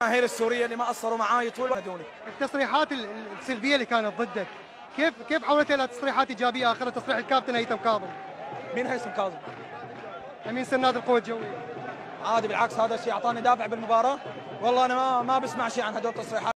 الجماهير السوريه اللي ما قصروا معاي طول التصريحات السلبيه اللي كانت ضدك كيف حولتها الى تصريحات ايجابيه اخر تصريح الكابتن هيثم كاظم؟ مين هيثم كاظم؟ امين سناد القوى الجويه. عادي بالعكس، هذا الشيء اعطاني دافع بالمباراه. والله انا ما بسمع شيء عن هدول التصريحات.